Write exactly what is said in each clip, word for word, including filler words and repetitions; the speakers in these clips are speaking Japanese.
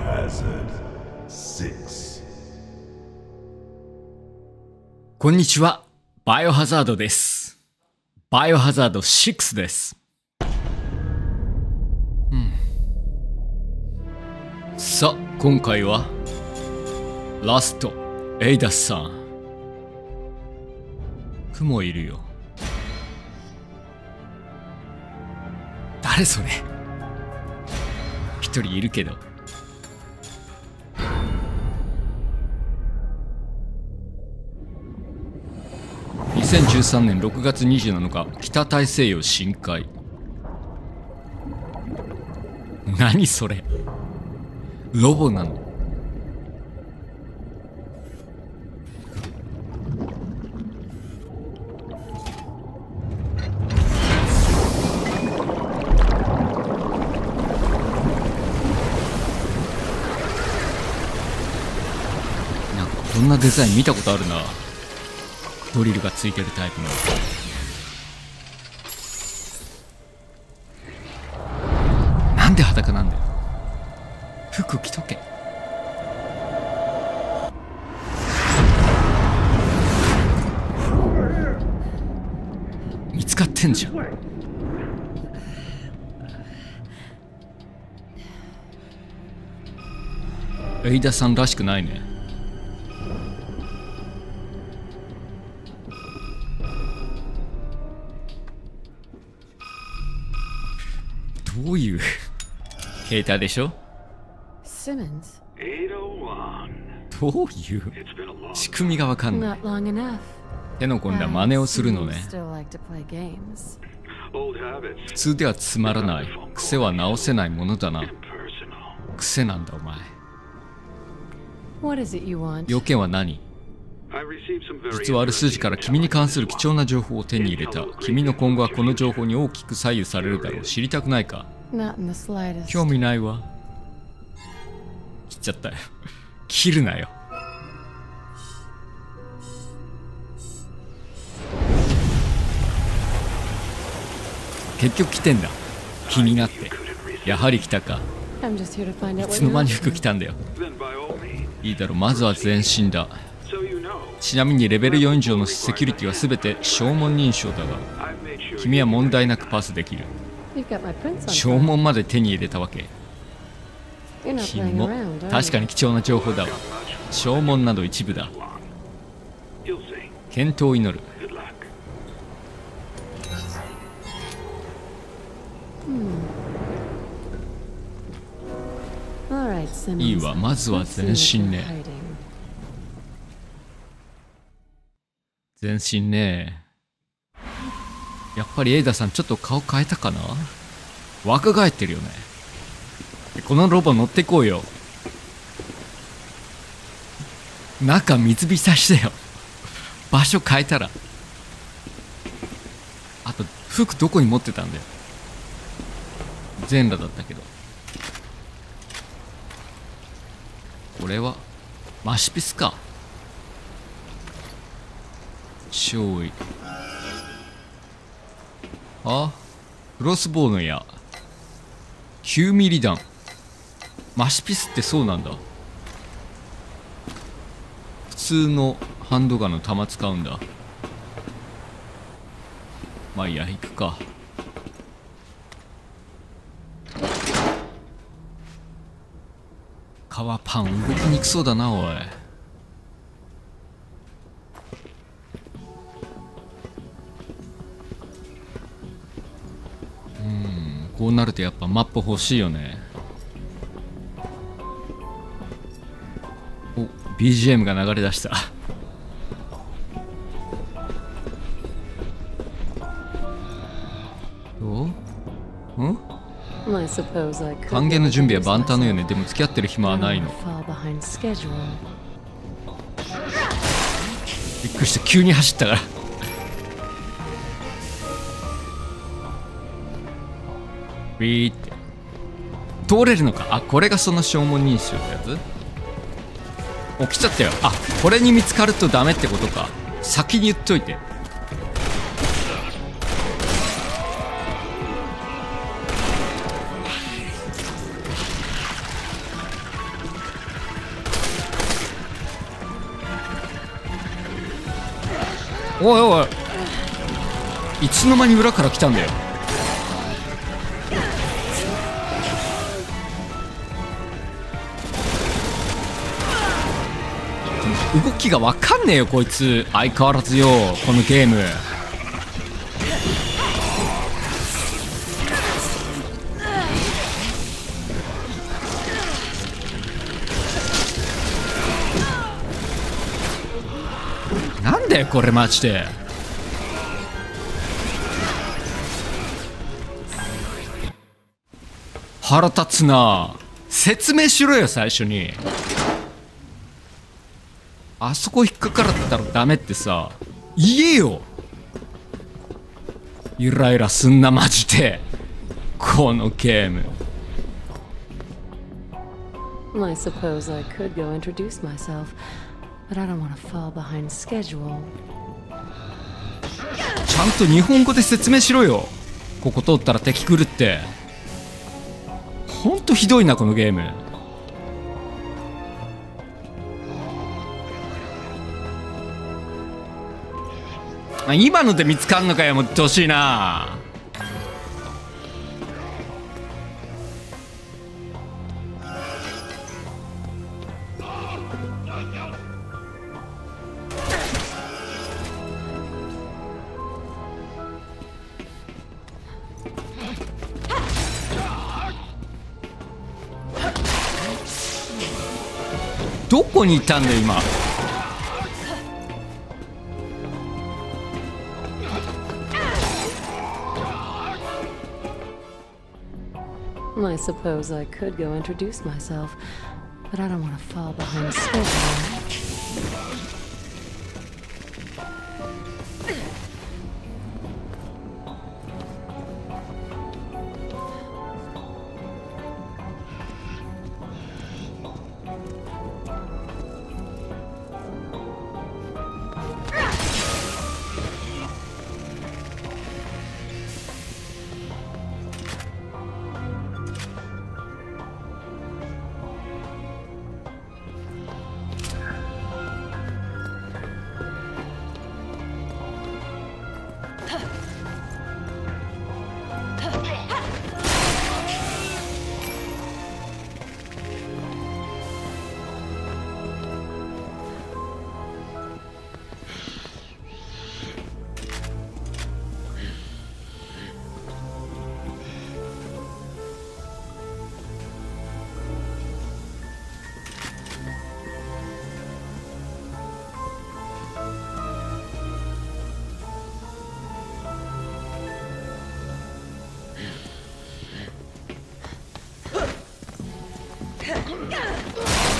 Biohazard six。 こんにちは、バイオハザードです。バイオハザードろくです。うん。さあ、今回はラスト、エイダスさん。雲いるよ。誰それ？一人いるけど。にせんじゅうさんねんろくがつにじゅうなのか、北大西洋深海。何それ？ロボなの？なんかこんなデザイン見たことあるな。ドリルがついてるタイプの。なんで裸なんだよ。服着とけ。見つかってんじゃん。エイダさんらしくないね。どういう携帯でしょ？どういう仕組みがわかんない。手の込んだ真似をするのね。普通ではつまらない。癖は直せないものだな。癖なんだお前。要件は何？実はある筋から君に関する貴重な情報を手に入れた。君の今後はこの情報に大きく左右されるだろう。知りたくないか？興味ないわ。切っちゃったよ。切るなよ。結局来てんだ。気になって。やはり来たか。いつの間に服着たんだよ。いいだろう、まずは全身だ。ちなみにレベルよん以上のセキュリティは全て証紋認証だが、君は問題なくパスできる。証紋まで手に入れたわけ。君も確かに貴重な情報だわ。証紋など一部だ。健闘を祈る。いいわ、まずは全身ね。全身ね。やっぱりエイダさんちょっと顔変えたかな。若返ってるよね。このロボ乗ってこうよ。中水浸しだよ。場所変えたら。あと服どこに持ってたんだよ。全裸だったけど。これはマシピスか。少尉。あ、クロスボウの矢。きゅうミリ弾。マシピスってそうなんだ。普通のハンドガンの弾使うんだ。まあいいや、行くか。革パン動きにくそうだな、おい。うん、こうなるとやっぱマップ欲しいよね。お、ビージーエム が流れ出した。どうん歓迎の準備は万端のよね。でも付き合ってる暇はないの。びっくりした、急に走ったからビーって通れるのか。あ、これがその証紋認証ってやつ。お、来ちゃったよ。あ、これに見つかるとダメってことか。先に言っといて。 おいおい、いつの間に裏から来たんだよ。動きが分かんねえよこいつ、相変わらずよこのゲーム。なんだよこれマジで。腹立つな。説明しろよ最初に。あそこ引っかからったらダメってさ言えよ。ゆらゆらすんなマジでこのゲーム。 I suppose I could go introduce myself, but I don't want to fall behind schedule. ちゃんと日本語で説明しろよ。ここ通ったら敵来るって。ほんとひどいなこのゲーム。今ので見つかんのかよ。もってほしいな。どこにいたんだよ今。 I suppose I could go introduce myself, but I don't want to fall behind schedule. Go!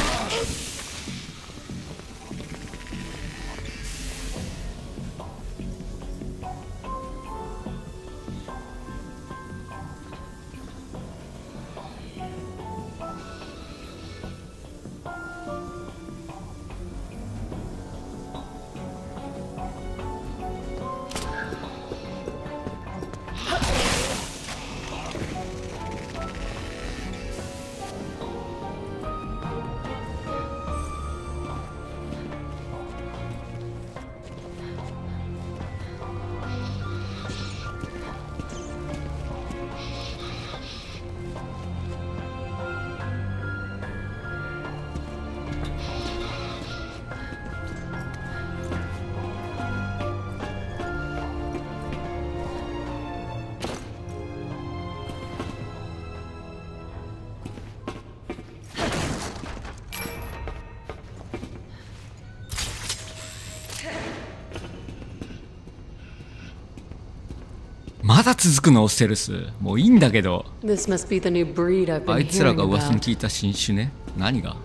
まだ続くのオステルス。もういいんだけど。あいつらが噂に聞いた新種ね。何が？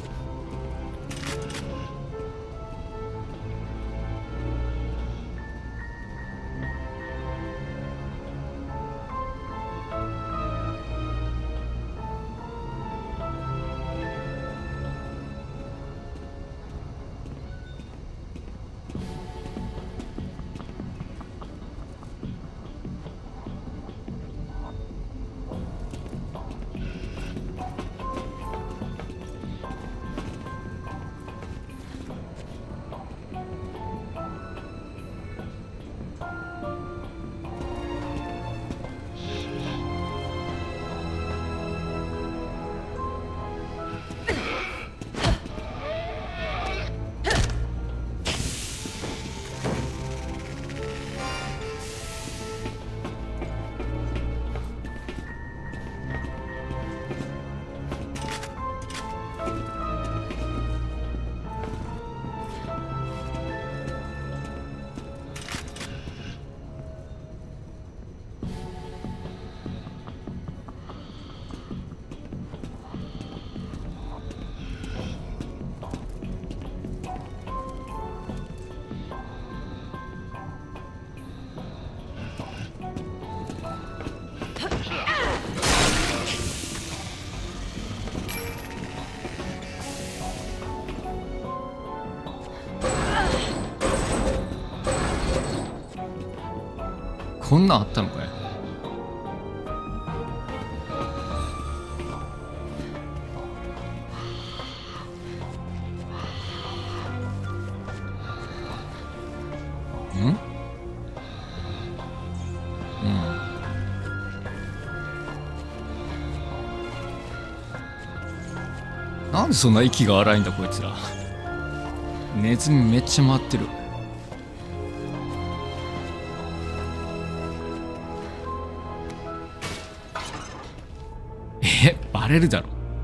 こんなんあったのかよ。ん？うん。なんでそんな息が荒いんだこいつら。ネズミめっちゃ回ってる。え、バレるだろ。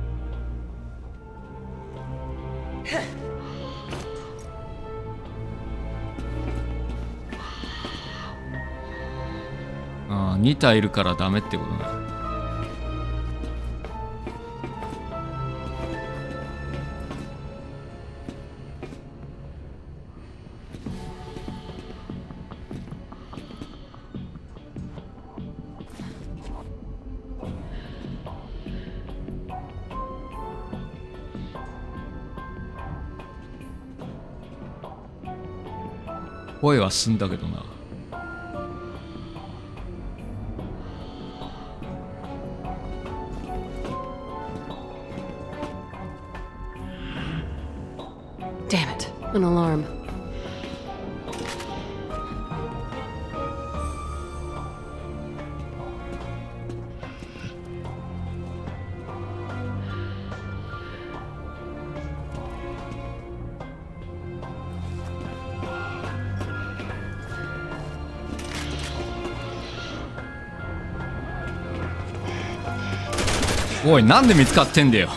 ああ、に体いるからダメってことだ。声はすんだけどな。 Damn it, an alarm. おい、なんで見つかってんだよ。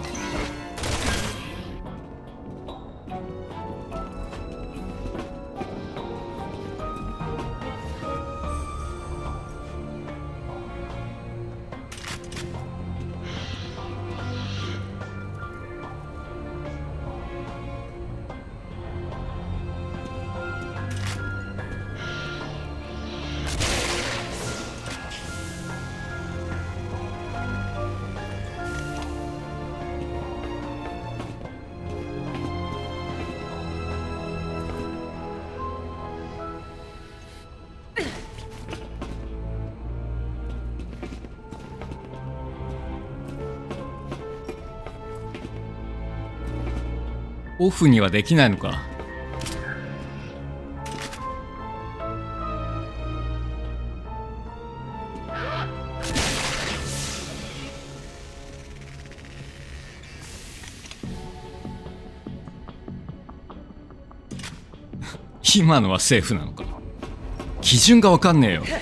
オフにはできないのか。今のはセーフなのか。基準がわかんねえよ。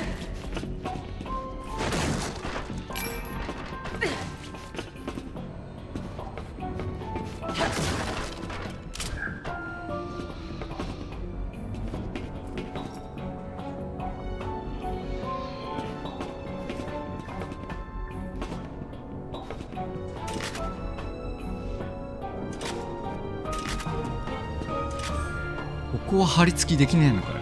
ここは貼り付きできねえのかよ。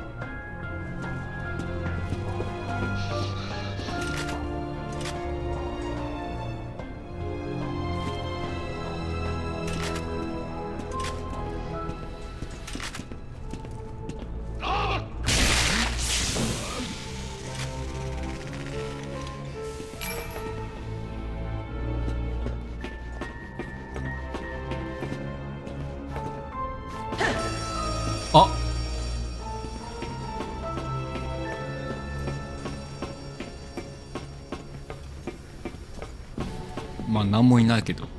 あ、まあ何もいないけど。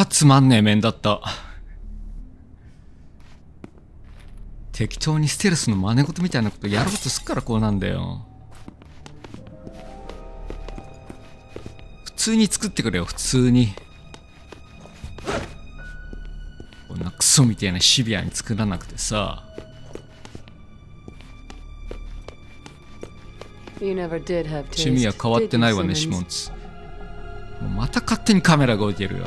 あつまんねえ面だった。適当にステルスの真似事みたいなことやろうとすっからこうなんだよ。普通に作ってくれよ、普通に。こんなクソみたいなシビアに作らなくてさ。趣味は変わってないわね、シモンズ。もうまた勝手にカメラが動いてるよ。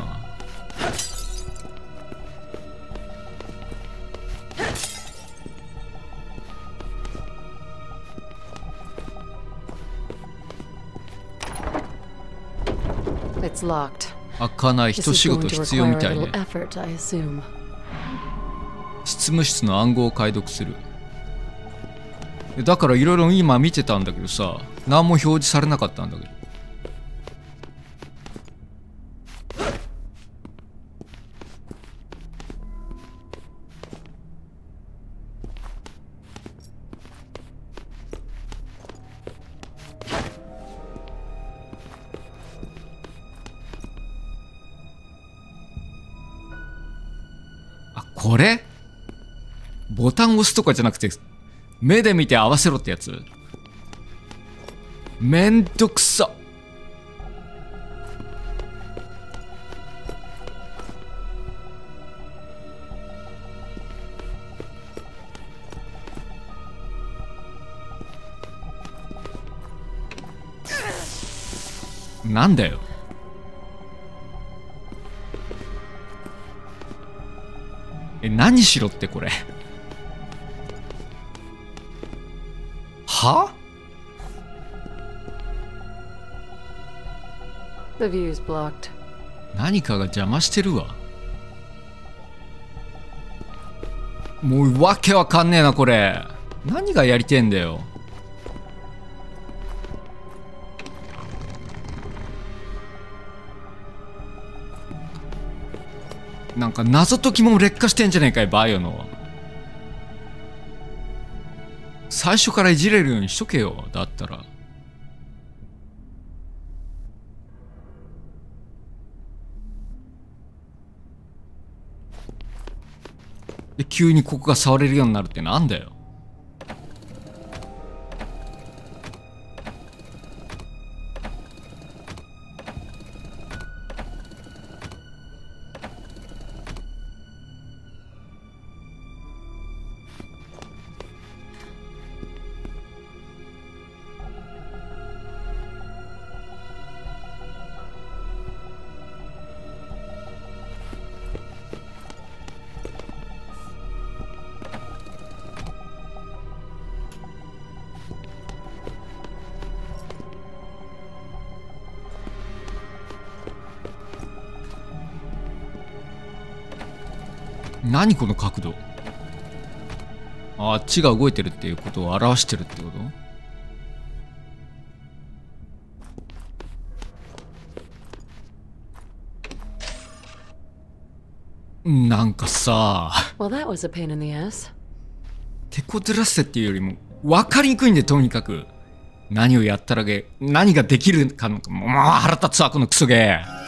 開かない。一仕事必要みたいね。執務室の暗号を解読する。だからいろいろ今見てたんだけどさ、何も表示されなかったんだけど。あ、これボタン押すとかじゃなくて目で見て合わせろってやつ。めんどくさ。なんだよ。え、何しろってこれ。は？ The view is blocked. 何かが邪魔してるわ。もうわけわかんねえなこれ。何がやりてえんだよ。なんか謎解きも劣化してんじゃねえかよ、バイオの。最初からいじれるようにしとけよ、だったら。で、急にここが触れるようになるってなんだよ。何この角度。あっちが動いてるっていうことを表してるってこと？なんかさ、テコドラッセっていうよりも分かりにくいんで、とにかく何をやったらげ何ができるかのか、もう腹立つわこのクソゲー。は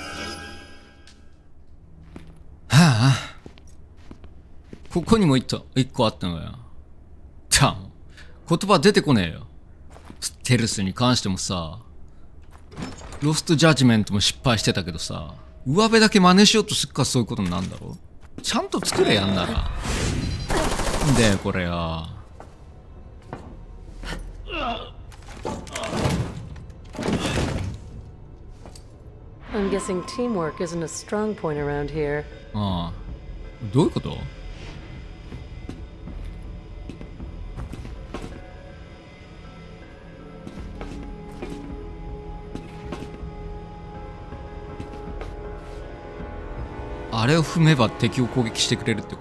あ、ここにも一個あったのよ。じゃあ言葉出てこねえよ。ステルスに関してもさ、ロストジャッジメントも失敗してたけどさ、上辺だけ真似しようとすっからそういうことになるんだろ。ちゃんと作れやんなら。なんだよこれよ。 I'm guessing teamwork isn't a strong point around here. ああ、どういうこと？あれを踏めば敵を攻撃してくれるってこと？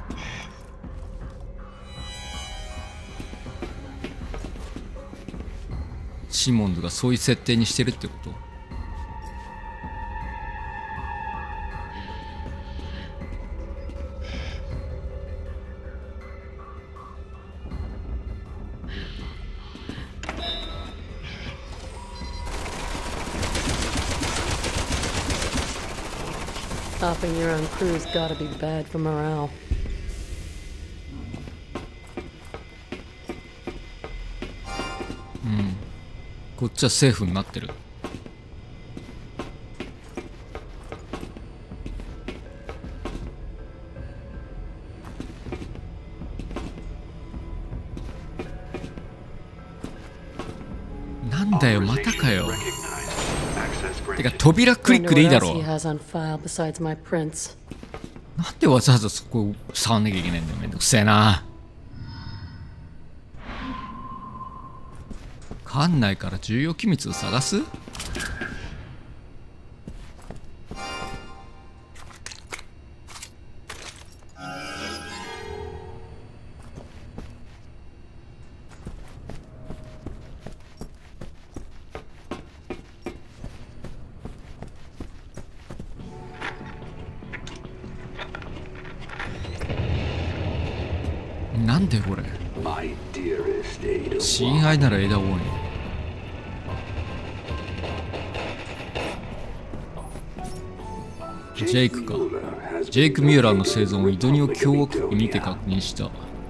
シモンズがそういう設定にしてるってこと？ Stopping your own crew's gotta be bad for morale. うん。こっちはセーフになってる。なんだよ、またかよ。てか扉クリックでいいだろう。なんでわざわざそこを触んなきゃいけないんだよ。めんどくせえな。館内から重要機密を探す。なんでこれ。親愛なら枝王に。ジェイクか。ジェイク・ミューラーの生存をイドニオ共和国にて確認した。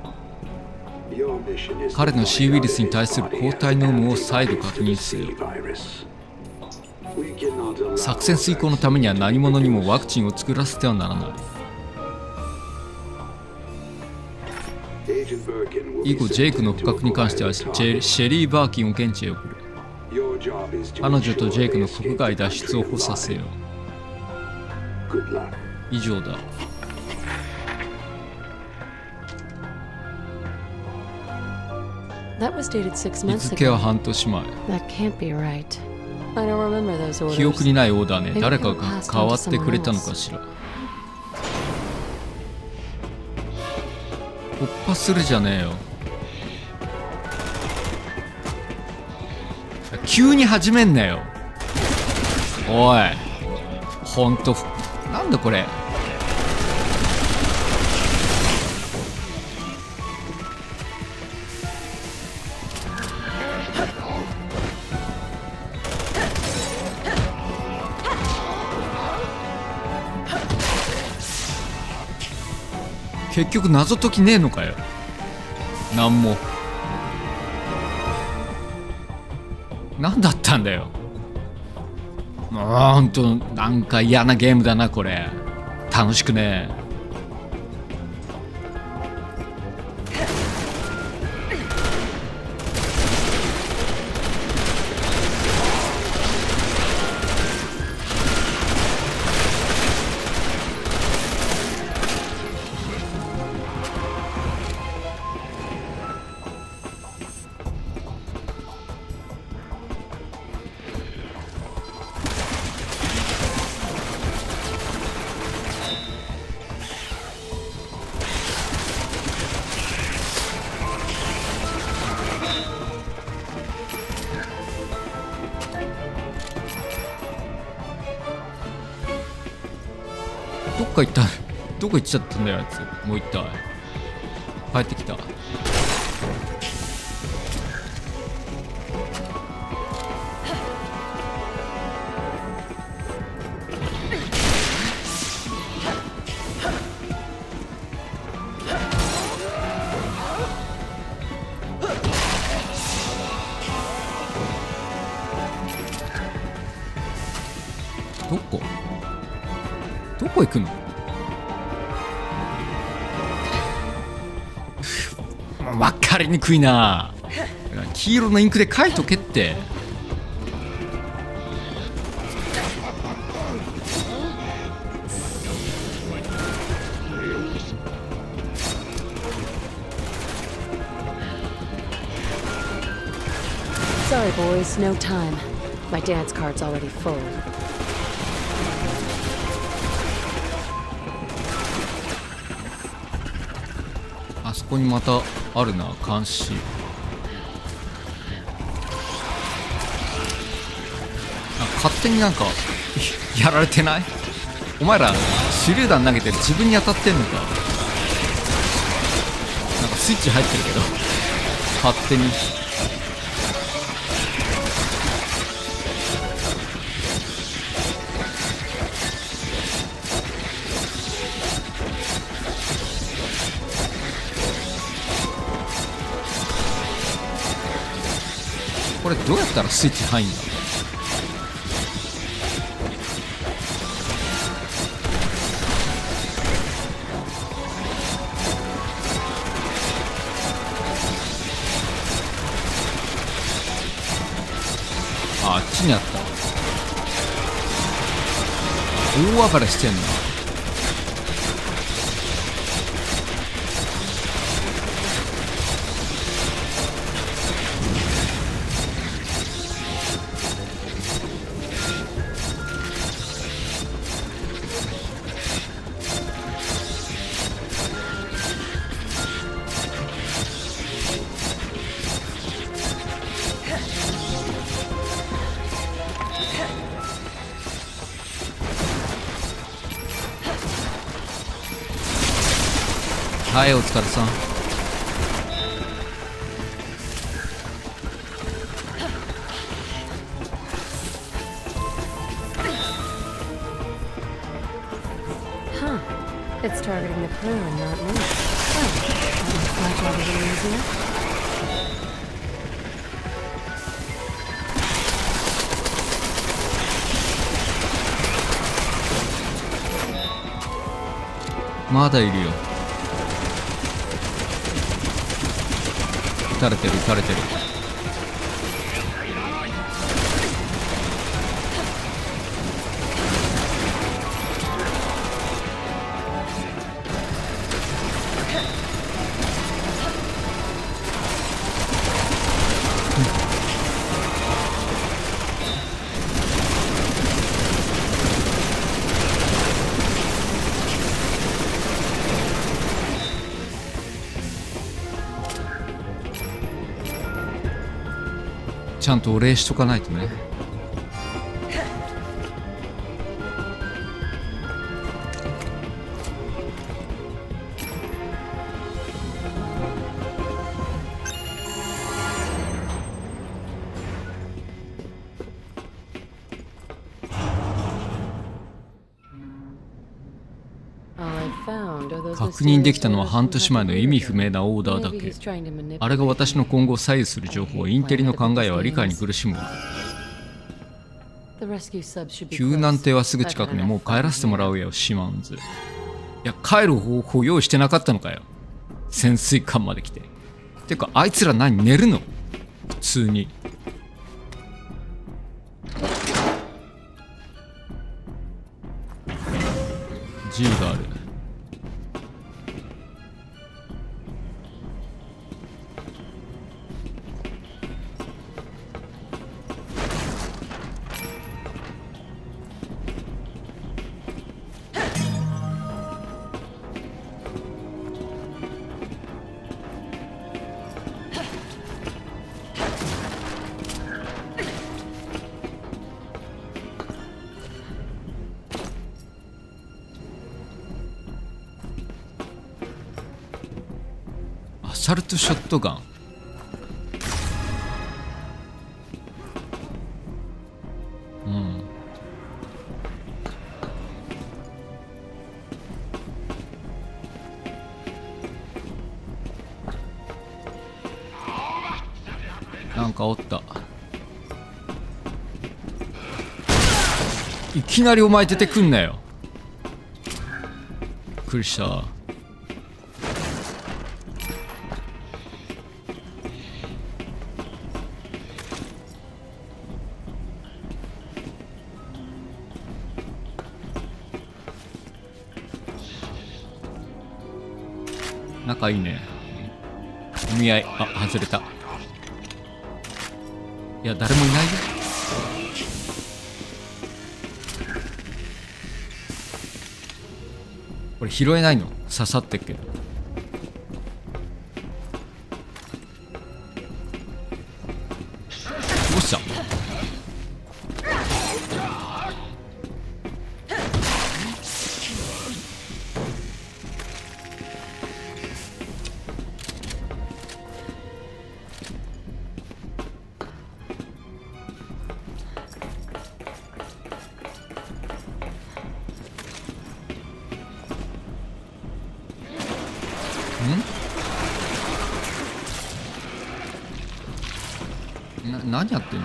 彼の C ウイルスに対する抗体の有無を再度確認せよ。作戦遂行のためには何者にもワクチンを作らせてはならない。以後ジェイクの捕獲に関してはシェリー・バーキンを現地へ送る。彼女とジェイクの国外脱出を補佐せよ。以上だ。日付は半年前。記憶にないオーダーね。誰かが変わってくれたのかしら。突破するじゃねえよ。急に始めんなよ。おい、ほんとなんだこれ。結局謎解きねえのかよ。なんも。何だったんだよ。もうほんとなんか嫌なゲームだなこれ。楽しくねえ。どっか行った。どこ行っちゃったんだよあいつ。もう一体帰ってきた。どこどこ行くの。分かりにくいな。黄色のインクで書いとけって。 Sorry boys, no time. My dance card's already full. あそこにまたあるな、監視。あ、勝手になんかやられてない？お前ら手榴弾投げて自分に当たってんのか。なんかスイッチ入ってるけど勝手に。 これどうやったらスイッチ入んだ。あ、あっちにあった。大暴れしてんな。はい、お疲れさん。 Huh. It's targeting the crew and not me. Oh, that makes my job a little easier. Maだいるよ。撃たれてる撃たれてる。ちゃんとお礼しとかないとね。確認できたのは半年前の意味不明なオーダーだけ。あれが私の今後を左右する情報。インテリの考えは理解に苦しむ。救難艇はすぐ近くに。もう帰らせてもらうよ、シマンズ。いや、帰る方法用意してなかったのかよ。潜水艦まで来て。てか、あいつら何、寝るの？普通に。銃がある。アサルトショットガン。うん。なんかおった。いきなりお前出てくんなよ。びっくりした。仲いいね。お見合い。あ、外れた。いや、誰もいないよ。これ拾えないの？刺さってっけど。どうした？ な、何やってんだ。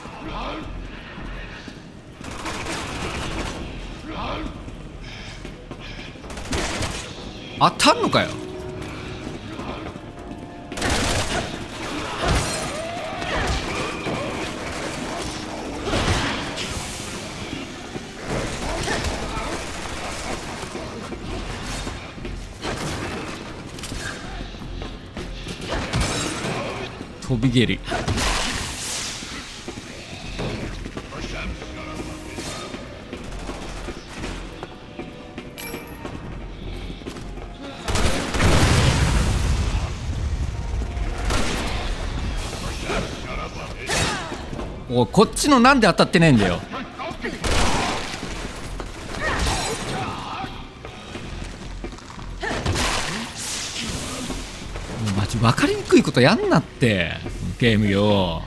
当たんのかよ。飛び蹴り。おい、こっちのなんで当たってねえんだよ。マジ分かりにくいことやんなってゲームよ。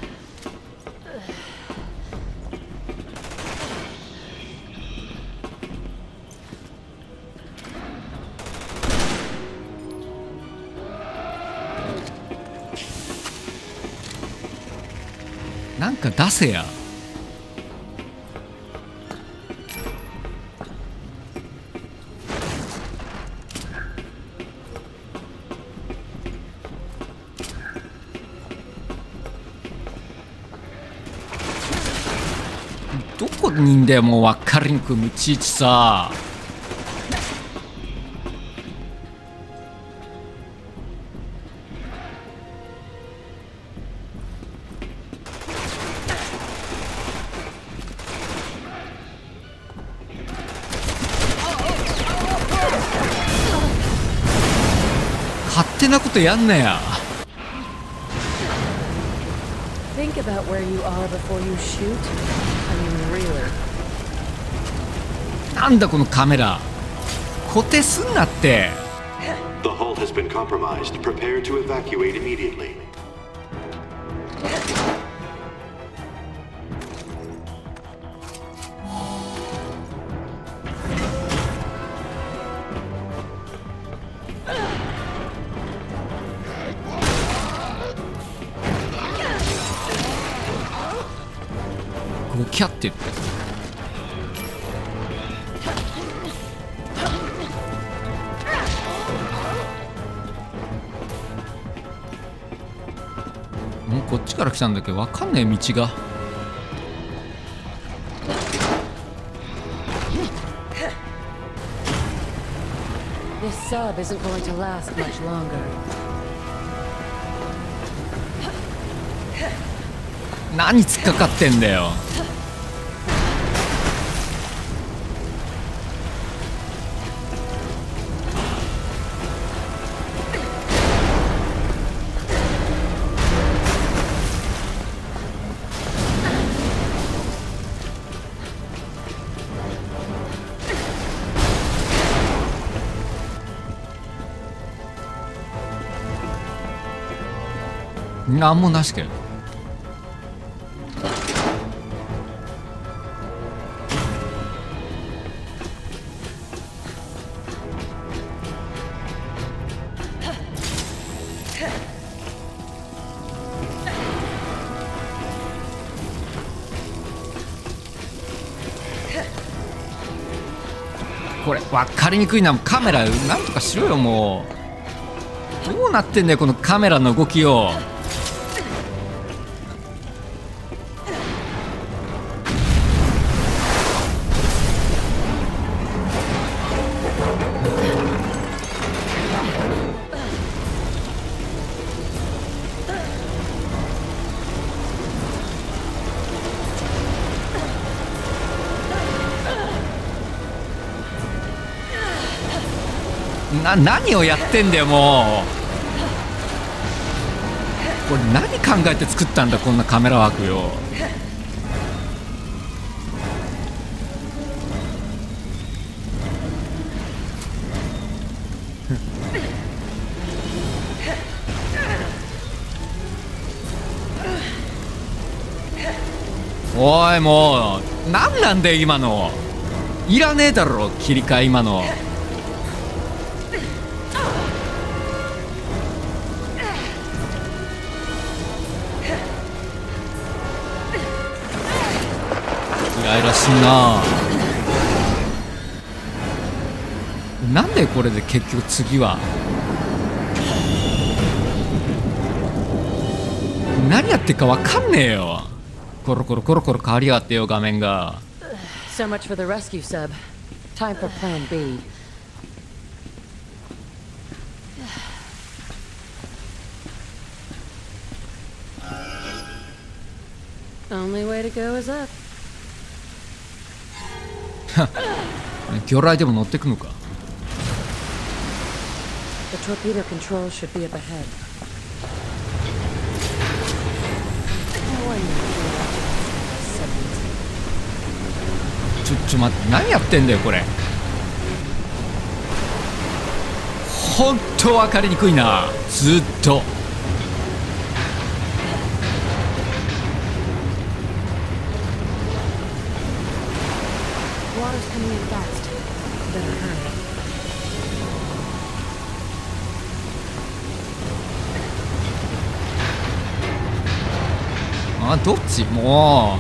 なんか出せや。どこにいんだよ、もう分かりにくい、いちいちさ。勝手なことやんなや。 Think about where you are before you shoot. I mean, really. なんだこのカメラ、固定すんなって。 The hull has been compromised. Prepare to evacuate immediately. ゴキャって言って。もうこっちから来たんだけど分かんない道が。 This sub isn't going to last much longer. 何突っかかってんだよ。なんもなしかよ。これ分かりにくいな。カメラなんとかしろよ。もうどうなってんだよこのカメラの動きを。な、何をやってんだよもう。これ何考えて作ったんだこんなカメラワークよ。おいもう何なんだよ今の。いらねえだろ切り替え今の。 ライラすんな。なんでこれで結局次は何やってるかわかんねえよ。コロコロコロコロ変わりやがってよ画面が。 So much for the rescue sub. Time for plan B. Only way to go is up. 魚雷でも乗ってくのか。 The torpedo controls should be up ahead. ちょちょ待って、何やってんだよこれ。ほんと分かりにくいなずっと。あ、どっちも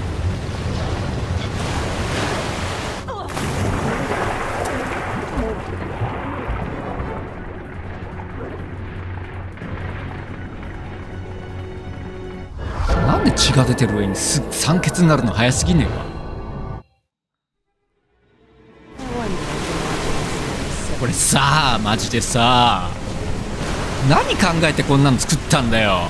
うなんで血が出てる上にす酸欠になるの早すぎねえか。これさあマジでさ、何考えてこんなの作ったんだよ。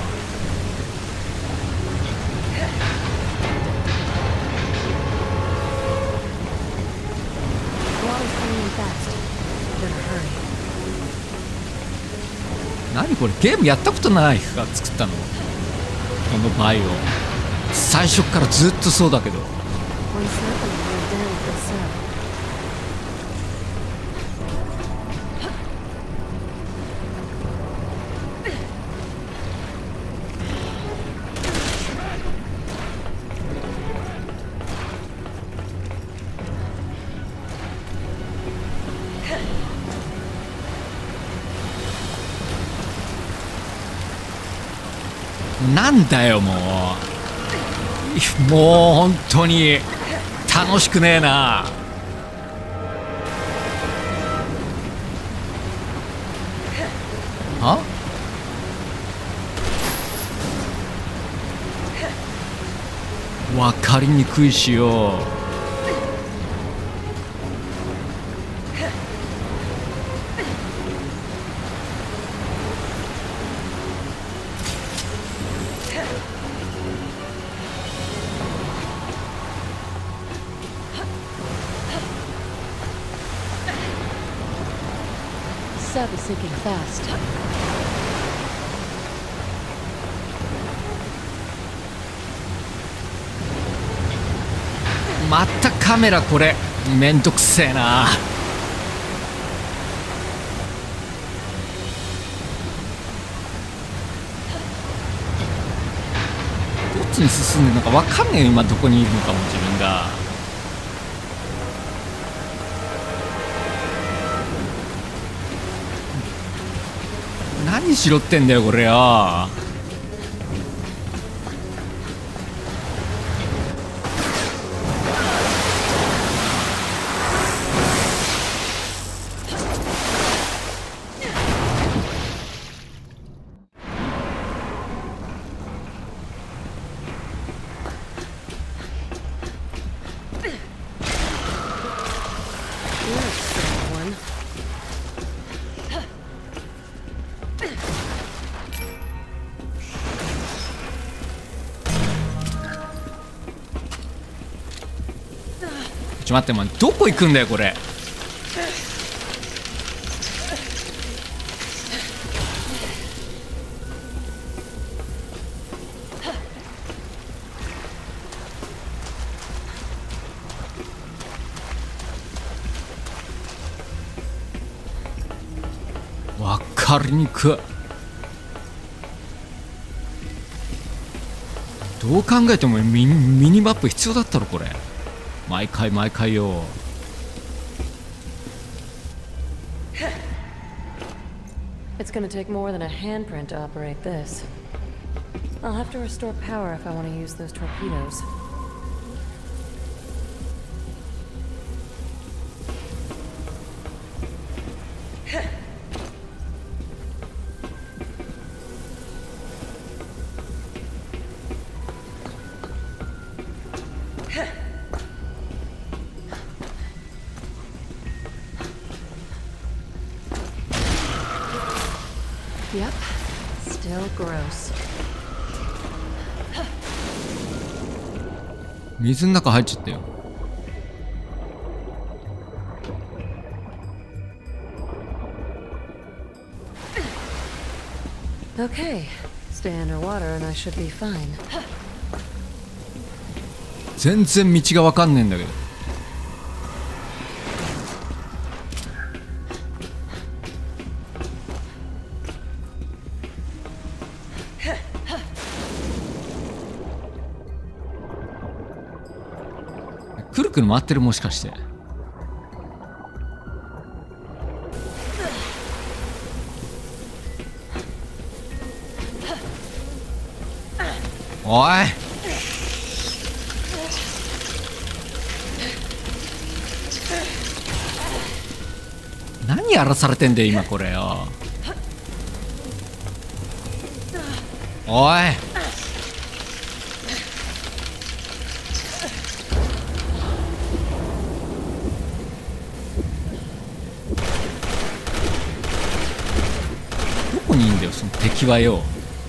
何これ、ゲームやったことない人が作ったのこのバイオ。最初からずっとそうだけど。なんだよもう、もう本当に楽しくねえな。あ、分かりにくいしよ。 Sub is sinking fast. またカメラこれめんどくせえな。どっちに進んでるのか分かんねえよ今、どこにいるのかも自分が。何しろってんだよこれよ。ちょ待って、お前どこ行くんだよこれ。わかりにくい。どう考えてもミニ、ミニマップ必要だったろこれ。毎回毎回よ。 It's gonna take more than a handprint to operate this. I'll have to restore power if I want to use those torpedoes. still gross. 水の中入っちゃったよ。 Okay, stay underwater and I should be fine. 全然道がわかんねえんだけど。くるくる回ってる、もしかして。おい、何やらされてんだよ今これよ。おい、どこにいんだよその敵はよ。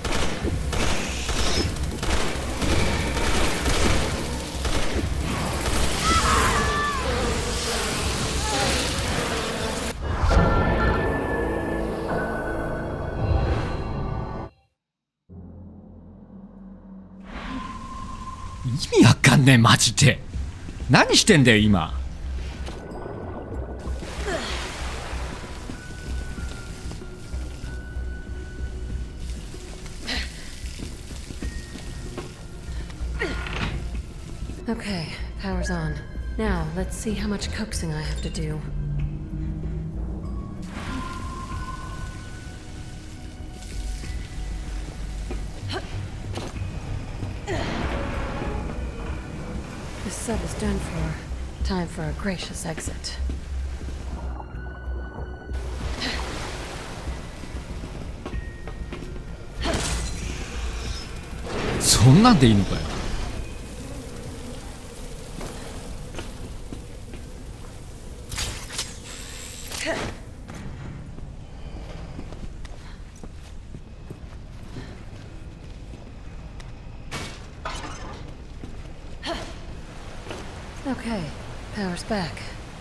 意味わかんねえマジで。何してんだよ今。 Okay, power's on. Now, let's see how much coaxing I have to do. This sub is done for. Time for a gracious exit. そんなんでいいのかよ。 Okay, power's back.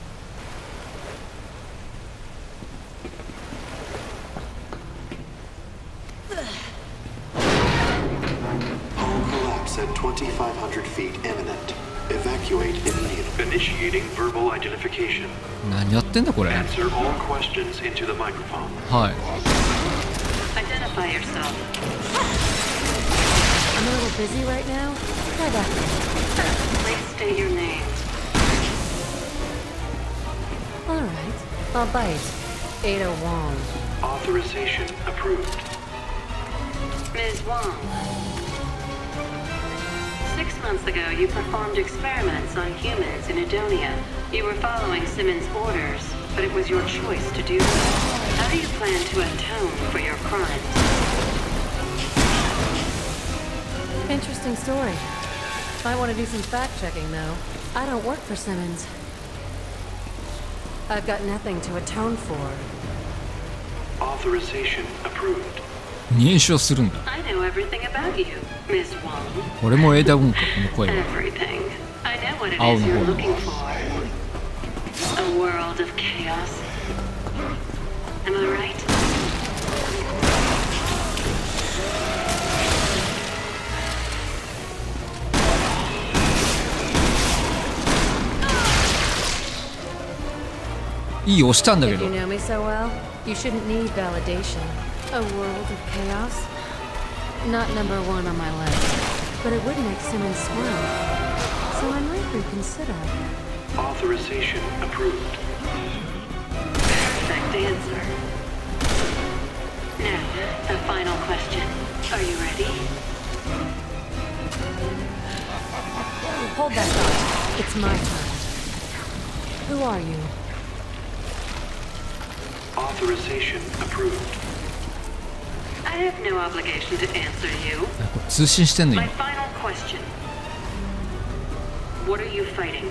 Hull collapse at twenty-five hundred feet imminent. Evacuate immediately. Initiating verbal identification. 何やってんだこれ。 Answer all questions into the microphone. はい。 Identify yourself. I'm a little busy right now. Try back. Please state your name. All right, I'll bite. Ada Wong. Authorization approved. Miz Wong. Six months ago, you performed experiments on humans in Edonia. You were following Simmons' orders, but it was your choice to do so. How do you plan to atone for your crimes? Interesting story. I want to do some fact-checking, though. I don't work for Simmons. I've got nothing to atone for. Authorization approved. 認証するんだ。 I know everything about you, Miz Wong. これもエダゴンかこの声は。 Everything. I know what it 青 is の you're 方 looking for. A world of chaos. Am I right? いい押したんだけ If ど。 you know me so well, you shouldn't need validation. A world of chaos? Not number one on my list, but it would make Simmons squirm. So I might reconsider. Authorization approved. Perfect answer. Now, the final question. Are you ready? Hold that thought. It's my turn. Who are you? Authorization approved. I have no obligation to answer you. これ通信してんの My 今。 final question. What are you fighting?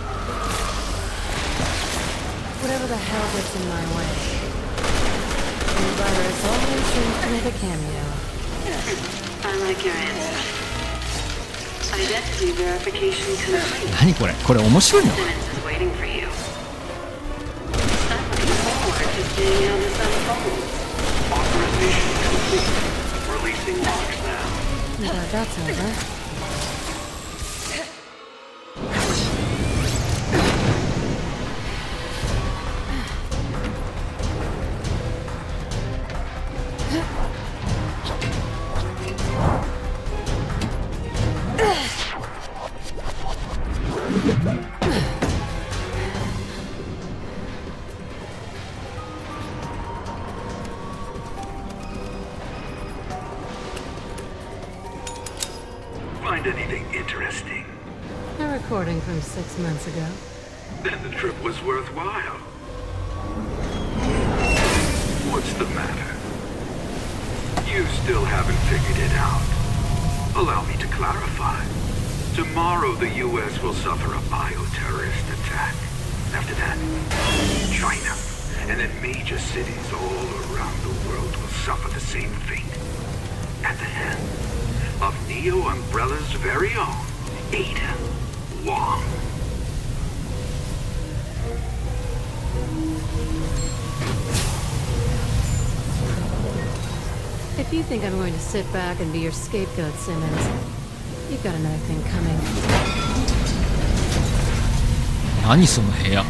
Whatever the hell gets in my way. 何これこれ面白いの Find anything interesting? A recording from six months ago. Then the trip was worthwhile. What's the matter? You still haven't figured it out. Allow me to clarify. Tomorrow the U S will suffer a bioterrorist attack. After that, China, and then major cities all around the world will suffer the same fate. At the hands of Neo Umbrella's very own Ada Wong. If you think I'm going to sit back and be your scapegoat, Simmons, you've got another thing coming. 何その部屋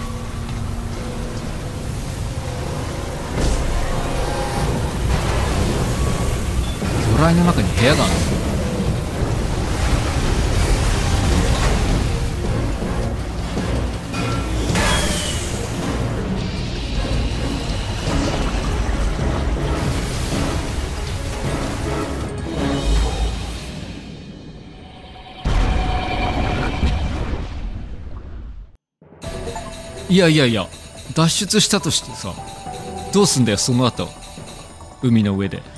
魚雷の中に部屋があるのいやいやいや脱出したとしてさどうすんだよその後海の上で。